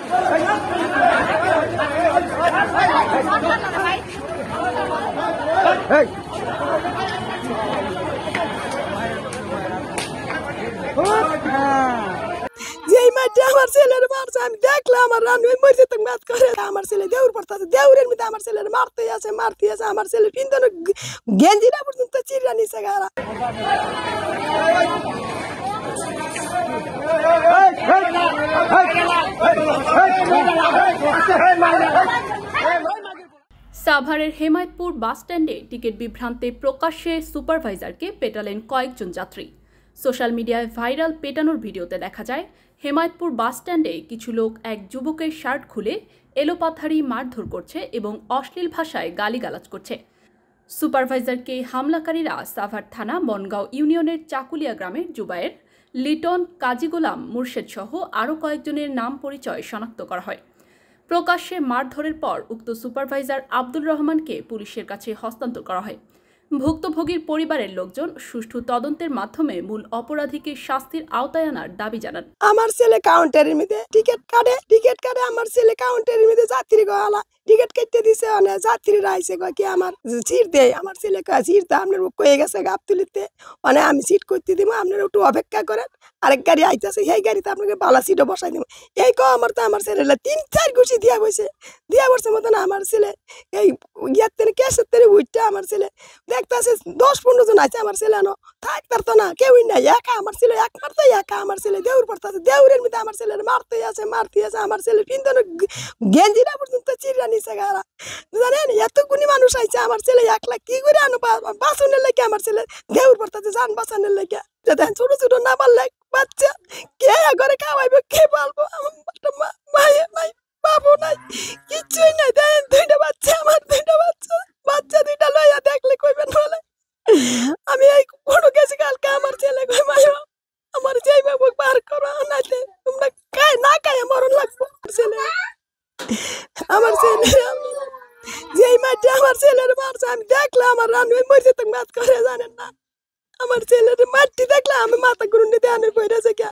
যেই মাঠে আমার ছেলের মারছে আমি দেখলাম আমার রানু মরে যেত মাত করে আমার ছেলে দেউর পড়তেছে দেউরের মধ্যে আমার ছেলের মারতে আছে আমার ছেলে পিন্দন গেঞ্জিটা পর্যন্ত চিরা নিছে গারা সাভারের হেমায়তপুর বাস স্ট্যান্ডে টিকিট বিভ্রান্তে প্রকাশ্যে সুপারভাইজারকে পেটালেন কয়েকজন যাত্রী। সোশ্যাল মিডিয়ায় ভাইরাল পেটানোর ভিডিওতে দেখা যায় হেমায়তপুর বাস স্ট্যান্ডে কিছু লোক এক যুবকের শার্ট খুলে এলোপাথারি মারধর করছে এবং অশ্লীল ভাষায় গালিগালাজ করছে। সুপারভাইজারকে হামলাকারীরা সাভার থানা বনগাঁও ইউনিয়নের চাকুলিয়া গ্রামের জুবায়ের, লিটন, কাজী গোলাম, মুর্শেদ সহ আরও কয়েকজনের নাম পরিচয় শনাক্ত করা হয়। প্রকাশ্যে মারধরের পর উক্ত সুপারভাইজার আব্দুর রহমানকে পুলিশের কাছে হস্তান্তর করা হয়। ভুক্তভোগীর পরিবারের লোকজন সুষ্ঠু তদন্তের মাধ্যমে মূল অপরাধীকে শাস্তির আওতায় আনার দাবি জানান। আমার ছেলে কাউন্টারের মধ্যে টিকিট কাটে আমার ছেলে কাউন্টারের মধ্যে যাত্রী গলা টিকিট কেটে দিছে অনেক যাত্রীরা আইসে কি আমার সিট দেয় আমার ছেলে সিট তো আপনার কয়ে গেছে গাবতুলিতে মানে আমি সিট করতে দিব আপনারা একটু অপেক্ষা করেন আরেক গাড়ি আইতেছে সেই গাড়িতে আপনাকে বালা সিটও বসাই দিব এই আমার তো আমার ছেলে 3-4 ঘুষি দিয়া বসে মতন আমার ছেলে এই ইয়ার থেকে ক্যাশের থেকে উঠতে আমার ছেলে দেখতেছে 10-15 জন আছে আমার ছেলে থাকতার তো না কেউই নাই একা আমার ছেলে একমাত্র একা আমার ছেলে দেউর পড়তেছে দেউরের মধ্যে আমার ছেলের মারতে আছে আমার ছেলে পিন্দন গেঞ্জিটা পর্যন্ত চিরা নিছে গারা জানেন এতগুনি মানুষ আইছে আমার ছেলে একলা কি করে আনো বাঁচানোর লাগে আমার ছেলে দেউর পড়তেছে জান বাঁচানোর লাগে দেখেন ছোট ছোট না পারলে বাচ্চা কে ঘরে খাওয়াইবে কে পালবো আমার মায়ে নাই বাবু নাই কিছুই নাই দেন দুইটা বাচ্চা আমার বাচ্চা দুইটা লইয়া দেখলে কইবেন বলে আমি এই বড় গেছি কালকে আমার ছেলে কই মায়ো আমার যাই বাবু পার করো নাইলে তোমরা না খায় মরণ লাগবো আমার ছেলে যেই মাঠে আমার ছেলের মারছে আমি দেখলাম আমার রানু মরে যেত মাত করে জানেন না আমার ছেলের মাটি দেখলাম আমি মাথা গুরুন্ডি দেয়ানের পড়েছে